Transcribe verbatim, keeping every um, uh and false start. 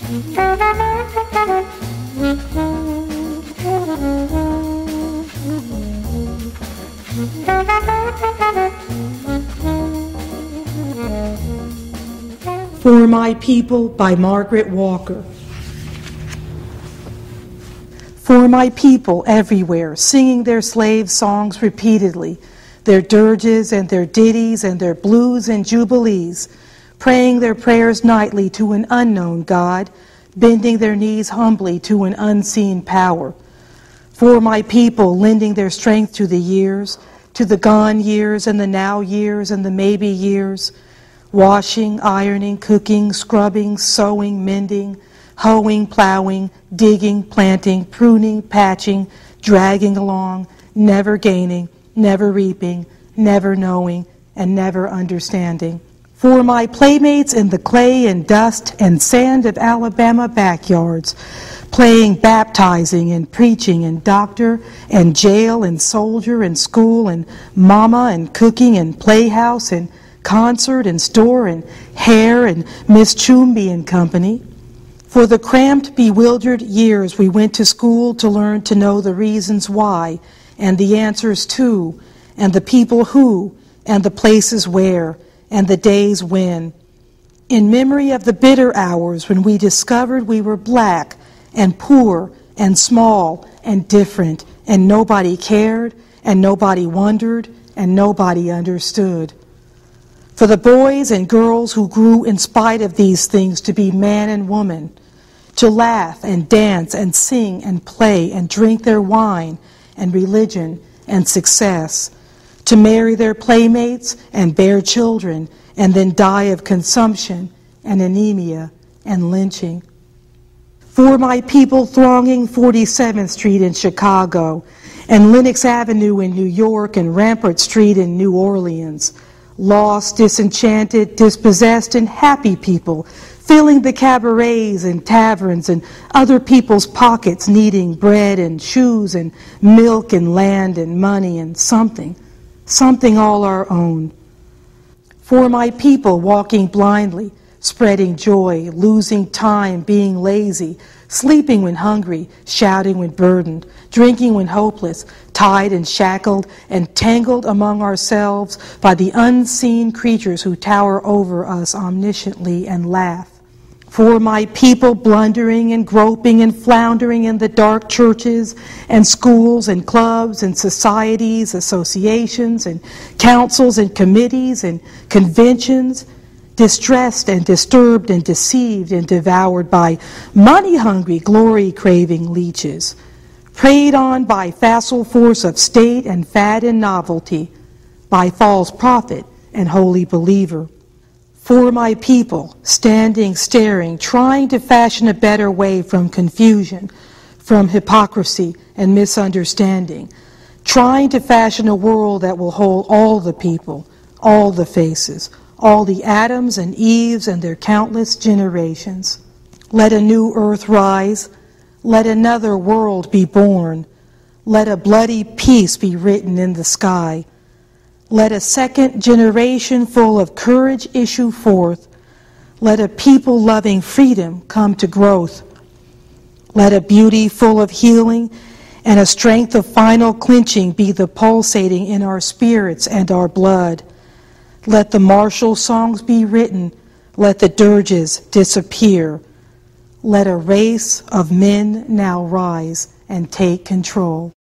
For My People by Margaret Walker. For my people everywhere, singing their slave songs repeatedly, their dirges and their ditties and their blues and jubilees, praying their prayers nightly to an unknown God, bending their knees humbly to an unseen power. For my people lending their strength to the years, to the gone years and the now years and the maybe years, washing, ironing, cooking, scrubbing, sewing, mending, hoeing, plowing, digging, planting, pruning, patching, dragging along, never gaining, never reaping, never knowing, and never understanding. For my playmates in the clay and dust and sand of Alabama backyards, playing baptizing and preaching and doctor and jail and soldier and school and mama and cooking and playhouse and concert and store and hair and Miss Chumby and company. For the cramped, bewildered years we went to school to learn to know the reasons why and the answers to and the people who and the places where and the days when. In memory of the bitter hours when we discovered we were black and poor and small and different and nobody cared and nobody wondered and nobody understood. For the boys and girls who grew in spite of these things to be man and woman, to laugh and dance and sing and play and drink their wine and religion and success, to marry their playmates and bear children and then die of consumption and anemia and lynching. For my people thronging forty-seventh Street in Chicago and Lenox Avenue in New York and Rampart Street in New Orleans, lost, disenchanted, dispossessed, and happy people, filling the cabarets and taverns and other people's pockets, needing bread and shoes and milk and land and money and something, something all our own. For my people walking blindly, spreading joy, losing time, being lazy, sleeping when hungry, shouting when burdened, drinking when hopeless, tied and shackled and tangled among ourselves by the unseen creatures who tower over us omnisciently and laugh. For my people blundering and groping and floundering in the dark churches and schools and clubs and societies, associations and councils and committees and conventions, distressed and disturbed and deceived and devoured by money-hungry, glory-craving leeches, preyed on by facile force of state and fad and novelty, by false prophet and holy believer. For my people, standing, staring, trying to fashion a better way from confusion, from hypocrisy and misunderstanding, trying to fashion a world that will hold all the people, all the faces, all the Adams and Eves and their countless generations. Let a new earth rise. Let another world be born. Let a bloody peace be written in the sky. Let a second generation full of courage issue forth. Let a people loving freedom come to growth. Let a beauty full of healing and a strength of final clinching be the pulsating in our spirits and our blood. Let the martial songs be written. Let the dirges disappear. Let a race of men now rise and take control.